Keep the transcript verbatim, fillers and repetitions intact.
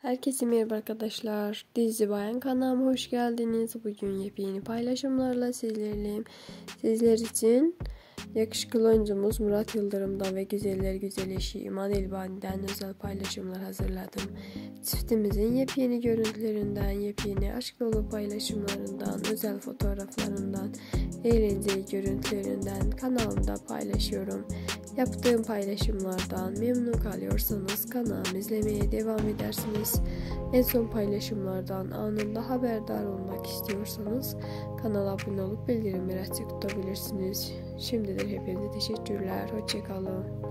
Herkese merhaba arkadaşlar. Dizi Bayan kanalıma hoş geldiniz. Bugün yepyeni paylaşımlarla sizlerleyim. Sizler için yakışıklı oyuncumuz Murat Yıldırım'dan ve güzeller güzel eşi İman Elbani'den özel paylaşımlar hazırladım. Çiftimizin yepyeni görüntülerinden, yepyeni aşk dolu paylaşımlarından, özel fotoğraflarından, eğlenceli görüntülerinden kanalımda paylaşıyorum. Yaptığım paylaşımlardan memnun kalıyorsanız kanalımı izlemeye devam edersiniz. En son paylaşımlardan anında haberdar olmak istiyorsanız kanala abone olup bildirimleri açık tutabilirsiniz. Şimdiden hepinize teşekkürler. Hoşça kalın.